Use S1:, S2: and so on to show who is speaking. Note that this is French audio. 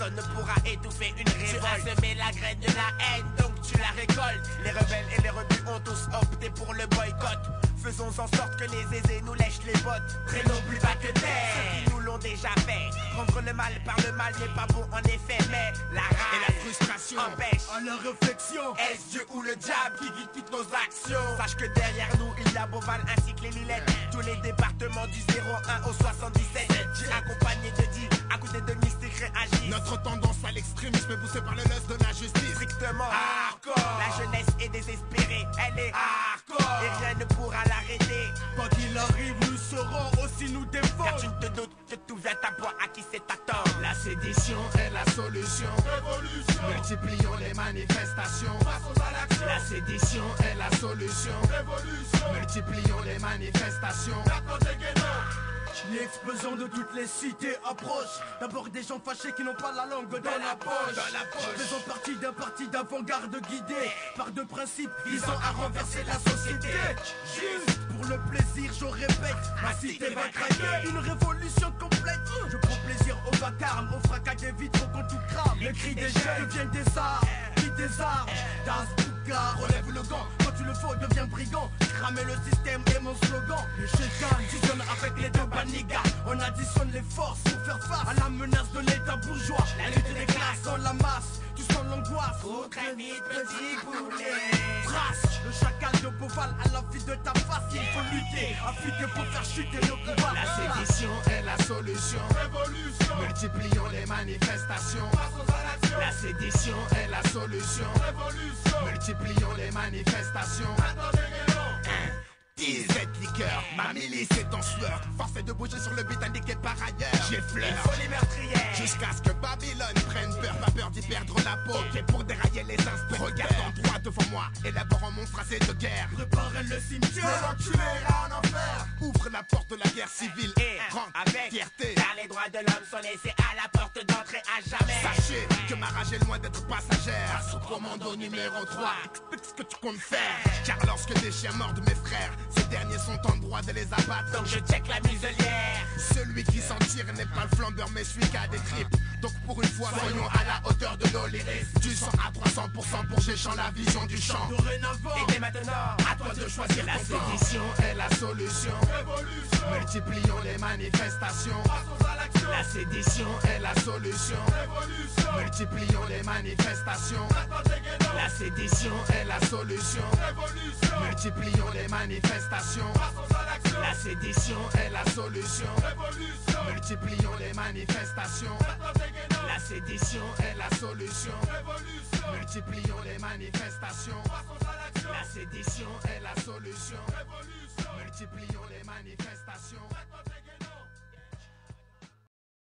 S1: personne ne pourra étouffer une révolte. Tu as semé la graine de la haine, donc tu la récoltes. Les rebelles et les rebus ont tous opté pour le boycott. Faisons en sorte que les aisés nous lèchent les bottes. Traînons plus bas que terre, ceux qui nous l'ont déjà fait. Prendre le mal par le mal n'est pas bon en effet, mais la rage
S2: et la frustration
S1: empêche
S2: à la réflexion.
S1: Est-ce Dieu ou le diable qui guide toutes nos actions? Sache que derrière nous il y a Beauval ainsi que les Lilettes. Tous les départements du 01 au 77. J'ai accompagné de 10 à côté de Mystique réagit.
S2: Notre tendance à l'extrémisme est poussée par le lust de la justice.
S1: Strictement hardcore. La jeunesse est désespérée, elle est hardcore. Et rien ne pourra l'arrêter.
S2: Quoi qu'il arrive, nous saurons aussi nous défendre.
S1: Car tu ne te doutes que tout vient à point à qui c'est à tort.
S2: La sédition est la solution. Révolution. Multiplions les manifestations. Passons à l'action. La sédition est la solution. Révolution. Multiplions les manifestations. L'explosion de toutes les cités approche. D'abord des gens fâchés qui n'ont pas la langue dans la poche. Faisons partie d'un parti d'avant-garde guidé par deux principes visant à renverser la société. Juste pour le plaisir, je répète, ma cité va craquer. Une révolution complète. Je prends plaisir au vacarme, au fracas des vitres quand tout crame. Le cri des jeunes devient des armes, cri des armes. Das Bouka, relève le gant. Quand tu le faut, deviens brigand. Cramer le système est mon slogan. Le Shekan fusionne avec les deux banigas. On additionne les forces pour faire face à la menace de l'état bourgeois. La lutte des classes dans la masse, tu sens l'angoisse.
S1: Faut très vite, petit poulet.
S2: Trace le chacal de Beauval à la vie de ta face. Il faut lutter, affûter pour faire chuter le pouvoir. La sédition est la solution. Révolution. Multiplions les manifestations. Passons à l'action. La sédition est la solution. Révolution. Multiplions les manifestations. Cette liqueur, ma milice est en sueur. Force est de bouger sur le beat indiqué par ailleurs. J'effleure,
S1: Il faut les meurtrières.
S2: jusqu'à ce que Babylone prenne peur. Pas peur d'y perdre la peau. Ok, pour dérailler les instants. Regardant droit devant moi, élaborant mon phrasé de guerre. Préparez le cimetière, l'enculé ira en enfer. Ouvre la porte de la guerre civile
S1: Et
S2: rentre
S1: avec
S2: fierté.
S1: car les droits de l'homme sont laissés à la porte d'entrée à jamais.
S2: Sachez que ma rage est loin d'être passagère. Sous commando numéro 3, explique ce que tu comptes faire. Car lorsque des chiens mordent mes frères, ces derniers sont en droit de les abattre.
S1: Donc je check la muselière.
S2: Celui qui s'en tire n'est pas le flambeur mais celui qui a des tripes. Donc pour une fois soyons à la hauteur de nos lyrics. Du 100 à 300% pour Géchant la vision du champ. Dorénavant,
S1: Et dès maintenant,
S2: à toi de choisir la sédition est la solution. Révolution. Multiplions les manifestations. Passons à l'action. La sédition est la solution. Révolution. Multiplions les manifestations. La sédition est la solution. Révolution. Multiplions les manifestations. Passons à l'action. La sédition est la solution. Révolution. Multiplions les manifestations. La sédition est la solution. Révolution. Multiplions les manifestations. La sédition est la solution. Révolution. Multiplions les manifestations.